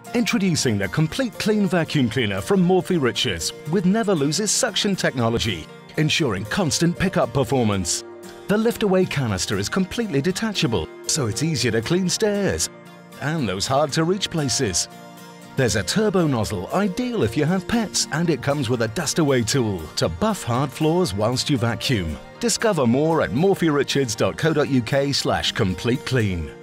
Introducing the Complete Clean Vacuum Cleaner from Morphy with never loses suction technology, ensuring constant pickup performance. The lift-away canister is completely detachable, so it's easier to clean stairs and those hard-to-reach places. There's a turbo nozzle, ideal if you have pets, and it comes with a dust-away tool to buff hard floors whilst you vacuum. Discover more at morphyrichards.co.uk/completeclean.